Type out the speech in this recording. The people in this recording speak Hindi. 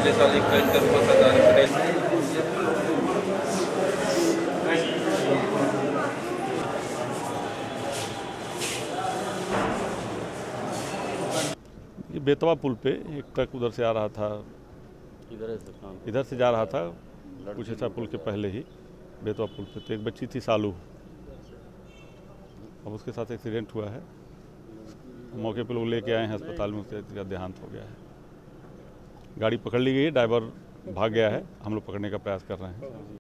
पिछले साल एक टैंकर हुआ था दारिम ये बेतवा पुल पे एक ट्रक उधर से आ रहा था, इधर से जा रहा था कुछ ऐसा पुल के पहले ही बेतवा पुल पे। तो एक बच्ची थी सालू, अब उसके साथ एक्सीडेंट हुआ है। मौके पे लोग लेके आए हैं अस्पताल में, उसका देहांत हो गया है। गाड़ी पकड़ ली गई है, ड्राइवर भाग गया है, हम लोग पकड़ने का प्रयास कर रहे हैं।